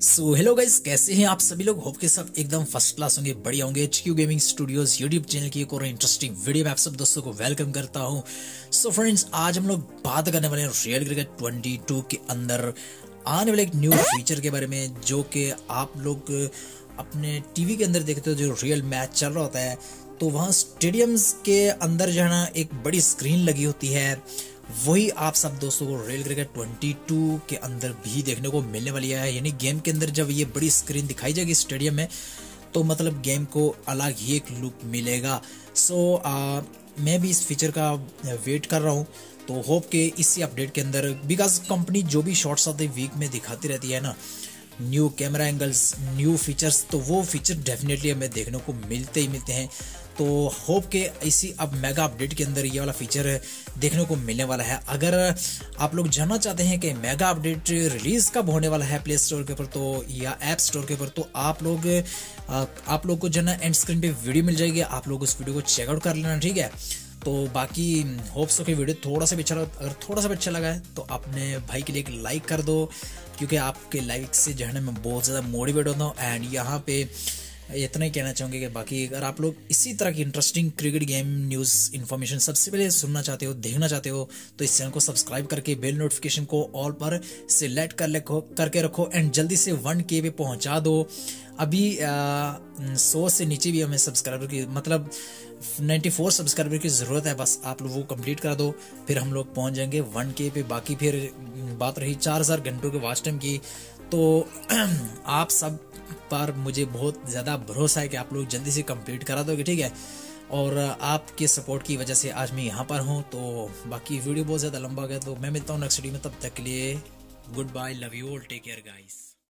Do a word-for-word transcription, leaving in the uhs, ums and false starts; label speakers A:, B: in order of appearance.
A: So hello guys, कैसे हैं आप सभी लोग। होप के सब एकदम फर्स्ट क्लास होंगे, बढ़िया होंगे। HQ gaming studios YouTube channel की एक और इंटरेस्टिंग वीडियो में आप सब दोस्तों को वेलकम करता हूं। सो फ्रेंड्स, आज हम लोग बात करने वाले हैं रियल क्रिकेट बाईस के अंदर आने वाले एक न्यू फीचर के बारे में, जो कि आप लोग अपने टीवी के अंदर देखते हो। जो रियल मैच चल रहा होता है तो वहाँ स्टेडियम्स के अंदर जो है ना एक बड़ी स्क्रीन लगी होती है, वही आप सब दोस्तों को रियल क्रिकेट बाईस के अंदर भी देखने को मिलने वाली है। यानी गेम के अंदर जब ये बड़ी स्क्रीन दिखाई जाएगी स्टेडियम में, तो मतलब गेम को अलग ही एक लुक मिलेगा। सो so, मैं भी इस फीचर का वेट कर रहा हूँ, तो होप के इसी अपडेट के अंदर, बिकॉज कंपनी जो भी शॉर्ट्स आते वीक में दिखाती रहती है ना, new camera angles, new features, तो वो फीचर डेफिनेटली हमें देखने को मिलते ही मिलते हैं। तो होप के इसी अब मेगा अपडेट के अंदर ये वाला फीचर देखने को मिलने वाला है। अगर आप लोग जानना चाहते हैं कि मेगा अपडेट रिलीज कब होने वाला है प्ले स्टोर के ऊपर तो या ऐप स्टोर के ऊपर, तो आप लोग आप लोग को जो ना एंड स्क्रीन पे वीडियो मिल जाएगी, आप लोग उस वीडियो को चेकआउट कर लेना, ठीक है। तो बाकी होप्स हो कि वीडियो थोड़ा सा भी अच्छा लगा, अगर थोड़ा सा भी अच्छा लगा है तो अपने भाई के लिए एक लाइक कर दो, क्योंकि आपके लाइक से जो है ना मैं बहुत ज़्यादा मोटिवेट होता हूँ। एंड यहाँ पे इतना ही कहना चाहूँगी कि बाकी अगर आप लोग इसी तरह की interesting cricket game news information सबसे पहले सुनना चाहते हो, देखना चाहते हो, तो इस चैनल को सब्सक्राइब करके बेल नोटिफिकेशन को ऑल पर सिलेक्ट कर रखो करके रखो एंड जल्दी से वन के पे पहुँचा दो। अभी सौ से नीचे भी हमें सब्सक्राइबर की, मतलब चौरानवे सब्सक्राइबर की ज़रूरत है, बस आप लोग वो कंप्लीट करा दो, फिर हम लोग पहुंच जाएंगे वन के पे। बाकी फिर बात रही चार हज़ार घंटों के वॉच टाइम की, तो आप सब पर मुझे बहुत ज़्यादा भरोसा है कि आप लोग जल्दी से कंप्लीट करा दोगे, ठीक है। और आपके सपोर्ट की वजह से आज मैं यहाँ पर हूँ। तो बाकी वीडियो बहुत ज़्यादा लंबा गया, तो मैं मिलता हूँ नेक्स्ट वीडियो में, तब तक के लिए good bye, love you all, take care guys.